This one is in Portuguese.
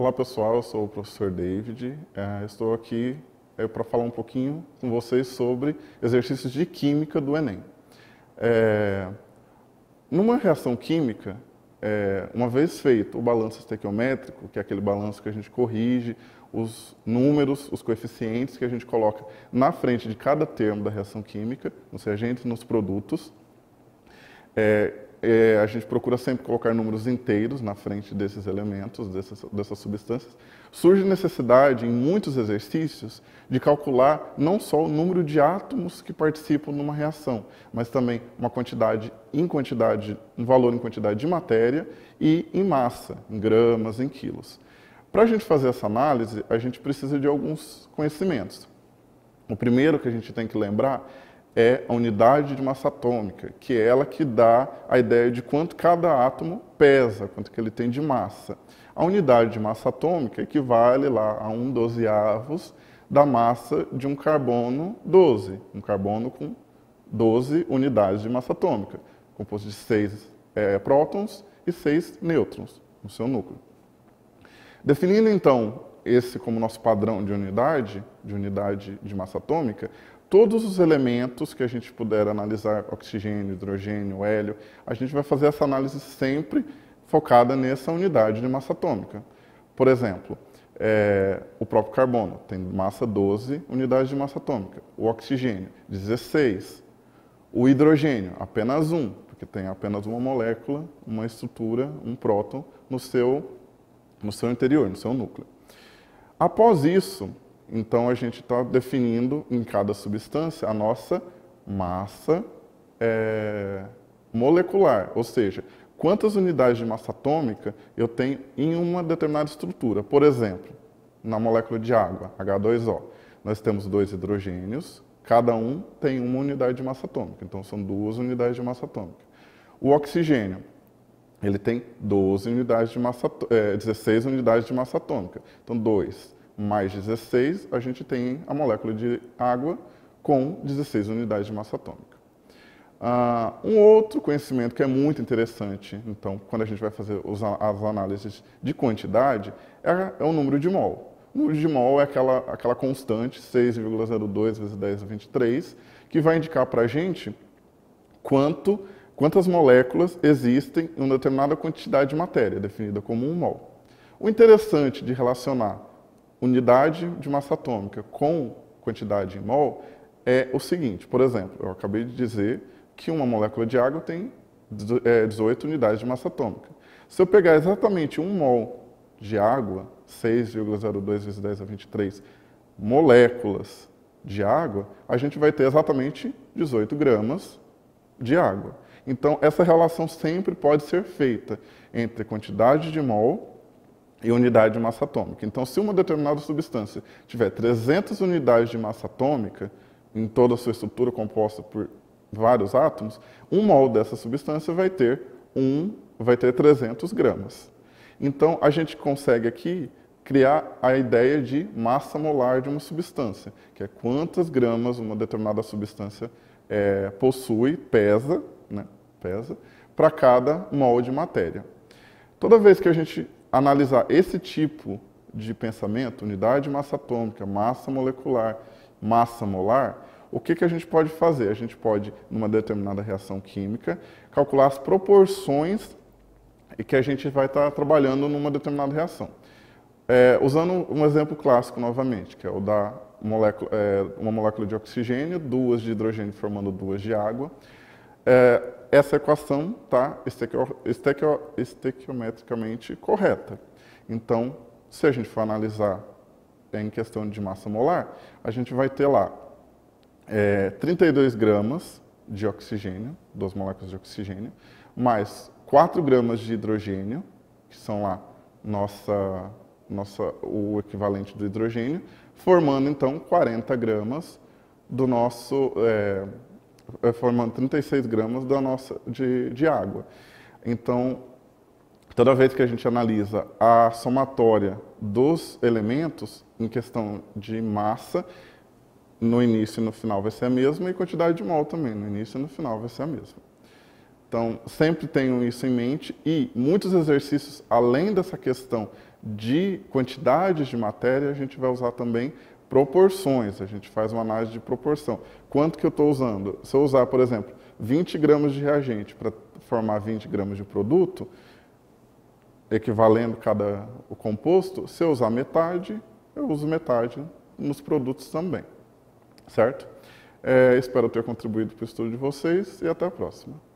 Olá pessoal, eu sou o professor David. Estou aqui para falar um pouquinho com vocês sobre exercícios de química do Enem. Numa reação química, uma vez feito o balanço estequiométrico, que é aquele balanço que a gente corrige os números, os coeficientes que a gente coloca na frente de cada termo da reação química, nos reagentes e nos produtos, a gente procura sempre colocar números inteiros na frente desses elementos, dessas substâncias. Surge necessidade, em muitos exercícios, de calcular não só o número de átomos que participam numa reação, mas também um valor em quantidade de matéria e em massa, em gramas, em quilos. Para a gente fazer essa análise, a gente precisa de alguns conhecimentos. O primeiro que a gente tem que lembrar é a unidade de massa atômica, que é ela que dá a ideia de quanto cada átomo pesa, quanto que ele tem de massa. A unidade de massa atômica equivale lá a 1/12 da massa de um carbono 12, um carbono com 12 unidades de massa atômica, composto de 6 prótons e 6 nêutrons no seu núcleo. Definindo então esse como nosso padrão de unidade de massa atômica, todos os elementos que a gente puder analisar, oxigênio, hidrogênio, hélio, a gente vai fazer essa análise sempre focada nessa unidade de massa atômica. Por exemplo, o próprio carbono tem massa 12 unidades de massa atômica, o oxigênio 16, o hidrogênio apenas 1, porque tem apenas uma molécula, uma estrutura, um próton no seu interior, no seu núcleo. Após isso, então a gente está definindo em cada substância a nossa massa molecular, ou seja, quantas unidades de massa atômica eu tenho em uma determinada estrutura. Por exemplo, na molécula de água, H2O, nós temos 2 hidrogênios, cada um tem uma unidade de massa atômica, então são 2 unidades de massa atômica. O oxigênio, ele tem 12 unidades de 16 unidades de massa atômica, então 2 mais 16, a gente tem a molécula de água com 16 unidades de massa atômica. Um outro conhecimento que é muito interessante, então, quando a gente vai fazer as análises de quantidade, é o número de mol. O número de mol é aquela constante, 6,02 vezes 10 a 23, que vai indicar para a gente quantas moléculas existem em uma determinada quantidade de matéria, definida como 1 mol. O interessante de relacionar unidade de massa atômica com quantidade em mol é o seguinte, por exemplo, eu acabei de dizer que uma molécula de água tem 18 unidades de massa atômica. Se eu pegar exatamente 1 mol de água, 6,02 vezes 10 a 23 moléculas de água, a gente vai ter exatamente 18 gramas de água. Então, essa relação sempre pode ser feita entre quantidade de mol e unidade de massa atômica. Então, se uma determinada substância tiver 300 unidades de massa atômica em toda a sua estrutura composta por vários átomos, 1 mol dessa substância vai ter 300 gramas. Então, a gente consegue aqui criar a ideia de massa molar de uma substância, que é quantas gramas uma determinada substância possui, pesa, para cada mol de matéria. Toda vez que a gente analisar esse tipo de pensamento, unidade de massa atômica, massa molecular, massa molar, o que a gente pode fazer? A gente pode, numa determinada reação química, calcular as proporções que a gente vai estar trabalhando numa determinada reação. Usando um exemplo clássico novamente, que é o da uma molécula de oxigênio, 2 de hidrogênio formando 2 de água. Essa equação está estequiometricamente correta. Então, se a gente for analisar em questão de massa molar, a gente vai ter lá 32 gramas de oxigênio, 2 moléculas de oxigênio, mais 4 gramas de hidrogênio, que são lá o equivalente do hidrogênio, formando então 40 gramas do nosso... formando 36 gramas de água. Então, toda vez que a gente analisa a somatória dos elementos em questão de massa, no início e no final vai ser a mesma, e quantidade de mol também, no início e no final vai ser a mesma. Então, sempre tenham isso em mente, e muitos exercícios, além dessa questão de quantidades de matéria, a gente vai usar também proporções, a gente faz uma análise de proporção. Quanto que eu estou usando? Se eu usar, por exemplo, 20 gramas de reagente para formar 20 gramas de produto, equivalendo o composto, se eu usar metade, eu uso metade nos produtos também, certo? Espero ter contribuído para o estudo de vocês e até a próxima.